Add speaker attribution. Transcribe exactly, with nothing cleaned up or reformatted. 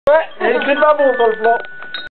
Speaker 1: Ouais, et c'est pas bon sur le plan.